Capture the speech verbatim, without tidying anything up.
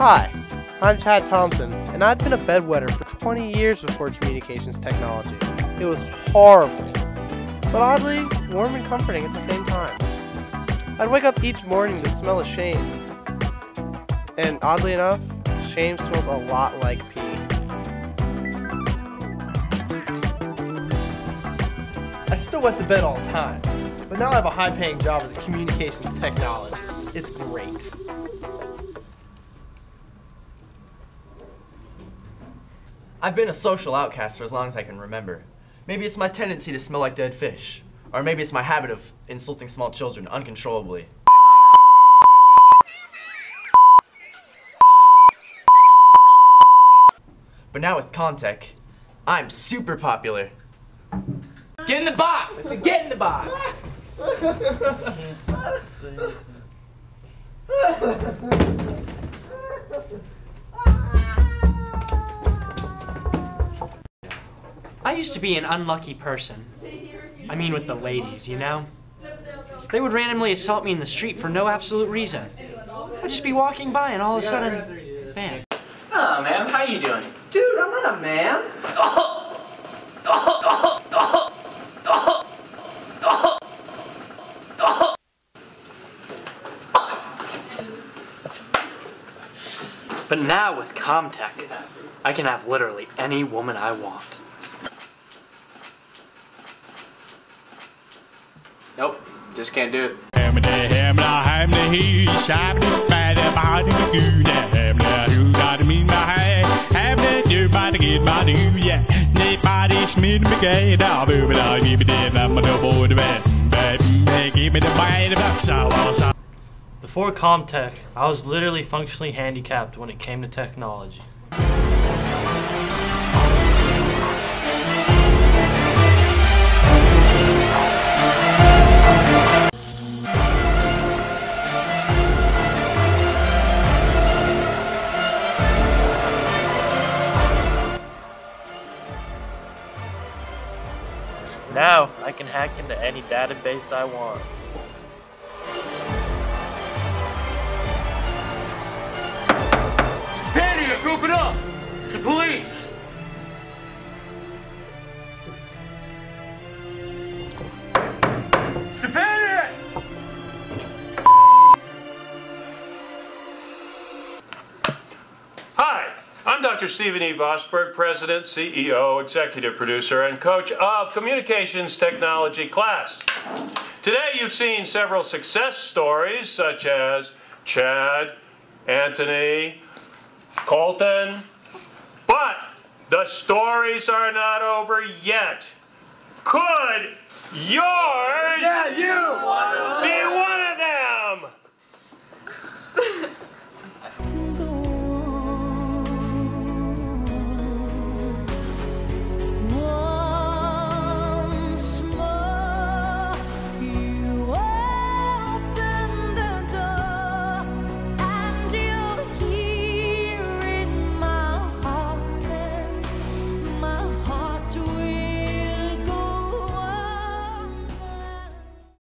Hi, I'm Chad Thompson, and I'd been a bedwetter for twenty years before communications technology. It was horrible, but oddly warm and comforting at the same time. I'd wake up each morning to the smell of shame, and oddly enough, shame smells a lot like pee. I still wet the bed all the time, but now I have a high-paying job as a communications technologist. It's great. I've been a social outcast for as long as I can remember. Maybe it's my tendency to smell like dead fish. Or maybe it's my habit of insulting small children uncontrollably. But now with Comtech, I'm super popular. Get in the box! I said get in the box! I used to be an unlucky person. I mean with the ladies, you know? They would randomly assault me in the street for no absolute reason. I'd just be walking by and all of a sudden, bam. Oh, ma'am, how you doing? Dude, I'm not a man! But now with Comtech, I can have literally any woman I want. Nope, just can't do it. Before Comtech, I was literally functionally handicapped when it came to technology. Now, I can hack into any database I want. Panic! Open up! It's the police! Stefanic! Hi, I'm Doctor Stephen E. Vosberg, President, C E O, Executive Producer, and Coach of Communications Technology class. Today you've seen several success stories such as Chad, Anthony, Colton, but the stories are not over yet. Could yours... Yeah, you!